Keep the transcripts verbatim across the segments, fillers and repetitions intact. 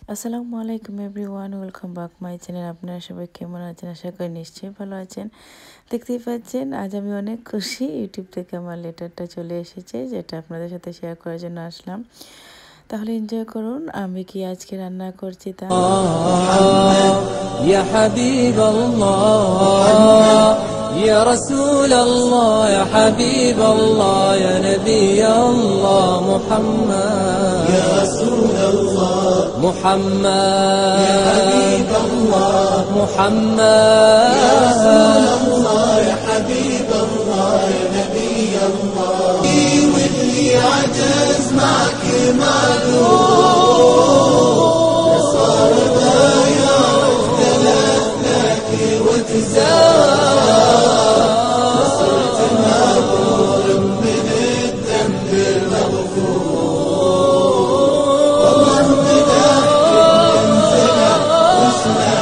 আসসালামু আলাইকুম everyone, welcome back my channel. আপনারা সবাই কেমন আছেন? আশা করি নিশ্চয়ই ভালো আছেন। দেখতেই পাচ্ছেন আজ আমি অনেক খুশি, ইউটিউব থেকে আমার লেটারটা চলে এসেছে, যেটা আপনাদের সাথে শেয়ার করার জন্য আসলাম। তাহলে এনজয় করুন আমি কি আজকে রান্না করছি তা। يا حبيب الله يا رسول الله يا حبيب الله يا نبي الله محمد يا رسول الله محمد يا حبيب الله محمد يا رسول الله يا حبيب الله يا نبي الله واللي عجز معك معذور صار ضايع اختلف لك وتزار صرت مغفور من الذنب المغفور والله مدحك ينزلك واسمع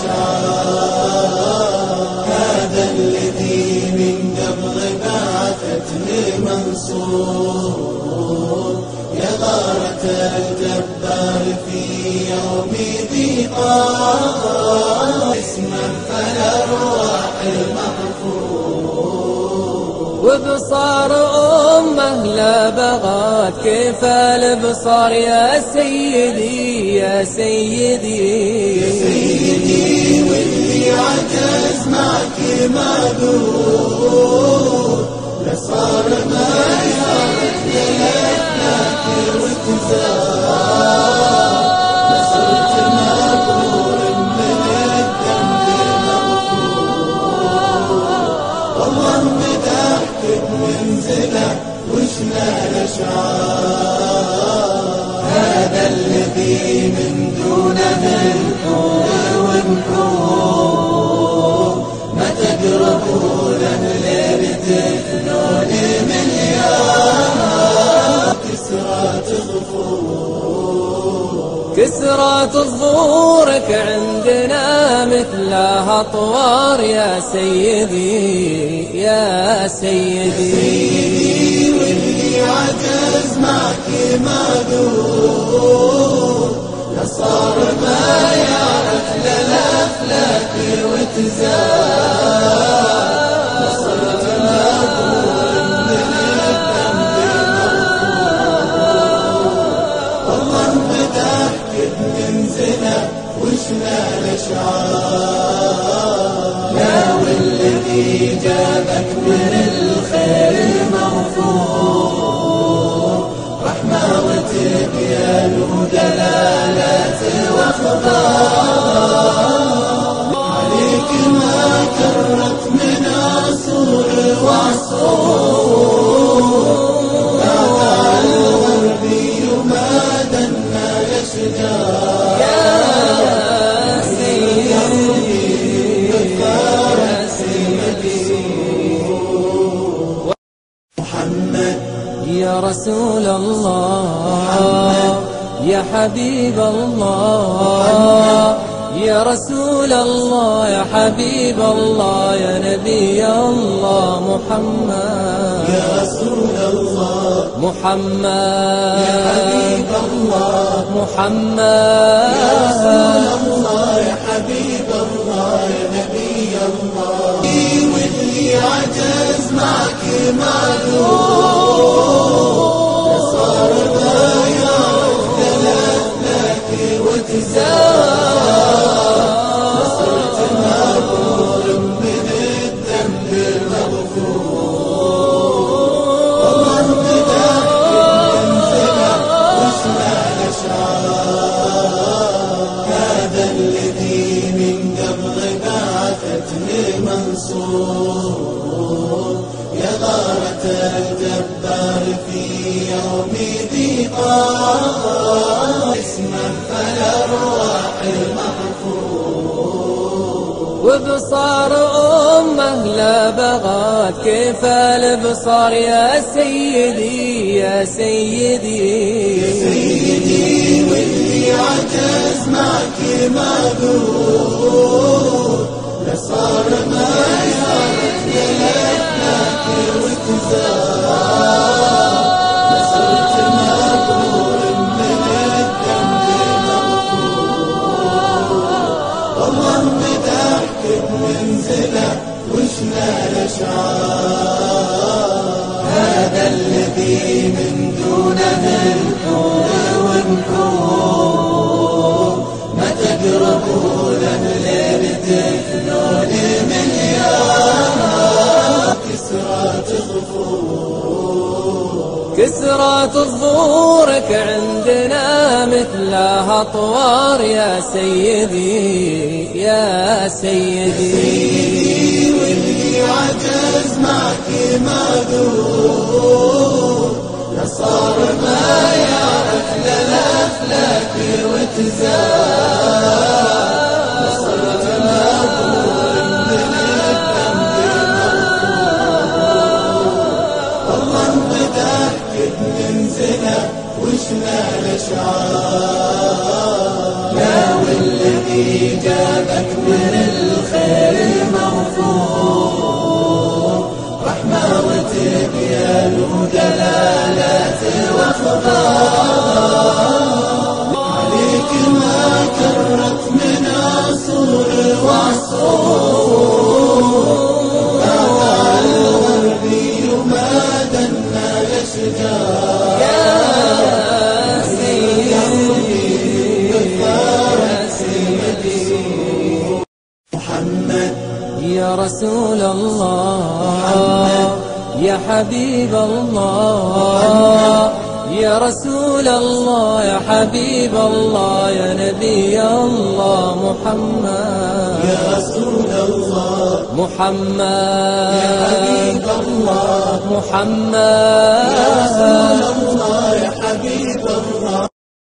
الاشعار هذا الذي من قبل بعثتني منصور يا غارة الجبار في يوم ضيقان اسما فالأرواح المغفور وبصار أمه لا بغات كيف البصار يا سيدي يا سيدي يا سيدي واللي عجز معك معذور لصار ما يعرف لك وتزار لصرت مغفور من الذنب المغفور والله مدحك بمنزله وشنا الاشعار هذا الذي من دونه الكون ونكون ما تقربون الليل تثنون مليار كسرات ظهور كسرات ظهورك عندنا مثلها أطوار يا سيدي يا سيدي واللي عجز معك معذور لصار ما يعرف للأفلاك وتزار لصرت مغفور من الذنب المغفور والله مدحك بمنزله وشنا الاشعار لا والذي جابك من الخير المغفور رحمة وتبيان ودلالات واخبار عليك ما كرت من عصور وعصور دعوى الغربي ما دنا الاشجار يا سيدي يا سيدي محمد يا رسول الله يا حبيب الله يا رسول الله يا حبيب الله يا نبي الله محمد يا رسول الله محمد يا حبيب الله محمد يا رسول الله يا حبيب الله يا نبي الله واللي عجز معك معذور صار ضايع اختلف لك وتزار صرت مغفور من الذنب المغفور والله مدحك بمنزله واسمع الاشعار هذا الذي من قبل بعثتني منصور يا غارة الجبار في يوم ضيقان اسما فالأرواح المغفور وبصار أمه لا بغات كيف البصار يا سيدي يا سيدي يا سيدي واللي عجز معك معذور لصار ما يعرف لك وتزار لصرت مغفور من الذنب المغفور ننزله وشنا الأشعار. هذا الذي من دونه الحور والنحور، ما تقربوا له الليل تفنون مليار. كسرى تظفور كسرى تظفورك عندنا مثلها أطوار يا سيدي يا سيدي. واللي عجز معك معذور، صار ما يعرف للأفلاك وتزار. صرت مغفور من الذنب مرفوع، والله متأكد ننزله وشنا الأشعار. يا والذي جابك من الخير المغفور، رحمة وتبيان ودلالات واخبار. عليك ما كرت من عصور وعصور، هذا الغربي وما دنا الاشجار. يا سيدي يا سيدي محمد يا رسول الله محمد يا حبيب الله، يا رسول الله يا حبيب الله يا نبي الله محمد. يا رسول الله محمد يا حبيب الله محمد يا رسول الله يا